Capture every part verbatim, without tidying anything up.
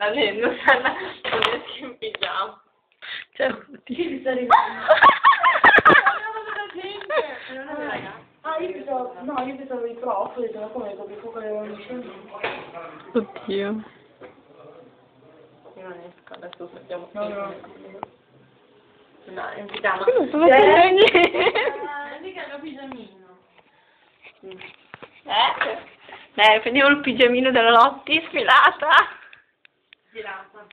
Adesso Rossana non è in pigiama. Ciao, ti sta arrivando. Non è ragazzi. Ah, io pensavo, no, io pensavo i prof, ho detto, ma come, capisco che avevano scelto. Oddio. Io non esco, adesso sappiamo No, no. No, in pigiama. Io non sto facendo niente. Mica il mio pigiamino. Eh? Dai, prendiamo il pigiamino della Lotti, sfilata. Girata.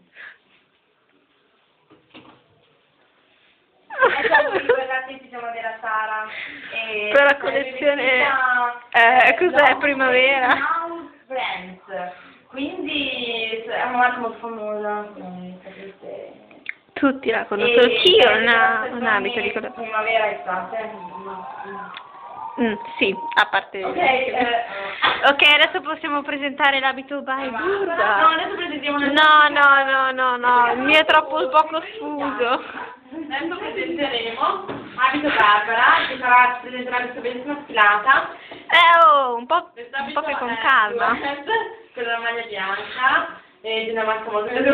Ecco, riguardate il pigiama della Sara. E Per la collezione, eh, cos'è, primavera? House Friends. Quindi è una marca molto famosa. Non sapete. Tutti la conoscono. Chi E- non ha e- un abito di quello? Primavera e estate. Mm, sì, a parte... Ok, eh, Ok, adesso possiamo presentare l'abito by no, Buddha. adesso presentiamo una... No, no, no, no, no, il mio è troppo poco sfuso. Adesso presenteremo Abito Barbara, che sarà, presenterà questa bellissima sfilata. Eh, oh, un po', un po' più con calma. Con la maglia bianca e di una marca molto E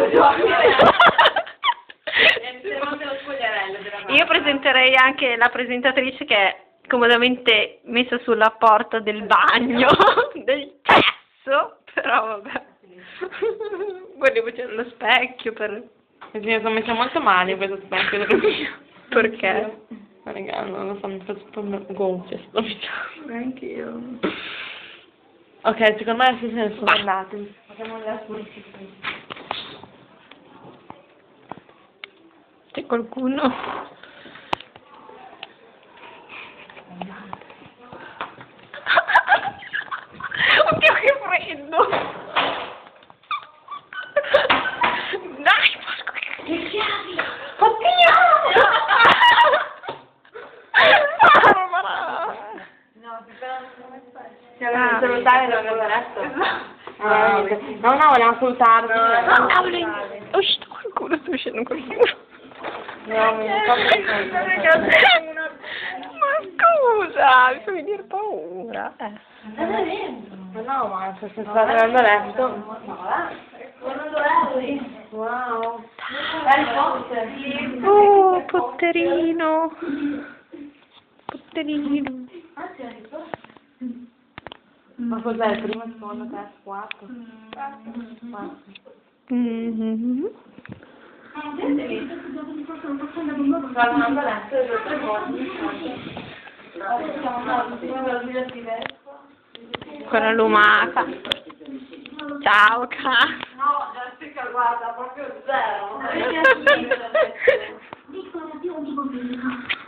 anche lo spogliarello della Barbara. Io presenterei anche la presentatrice che è comodamente messa sulla porta del bagno, del cesso, però vabbè. Volevo c'era lo specchio per... Mi sono messa molto male in questo specchio dello mio. Perché? Ma raga, non lo so, mi fa tutto gonfio sto pigiama. Anch'io. Ok, secondo me adesso se ne sono andati. Facciamo la pulizia. C'è qualcuno? Oddio che freddo! Dai, porco che... Che chiavi! Oddio! No, si fa... Siamo salutare la casa Ah, No, no, volevamo salutarvi. No, cavolo, è uscito qualcuno, sta uscendo qualcuno. No, mi ricordo. Ma scusa, mi fa venire paura. Eh. Andate dentro. Ma no, ma se si sta andando a letto. Tornando Harry. Wow. Harry Potter. Oh, potterino. Potterino. Ah, sì, Harry Potter. Ma cos'è? Il primo, il secondo, terzo, quarto? Quarto. Mm-hmm. Tornando a letto e dopo tre volte. Siamo andati prima della guida diversa. Quella lumaca. Ciao, ca. No, Jessica, guarda, proprio zero. Dicono più di